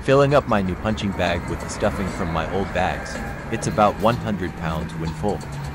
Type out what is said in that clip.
filling up my new punching bag with the stuffing from my old bags. It's about 100 pounds when full.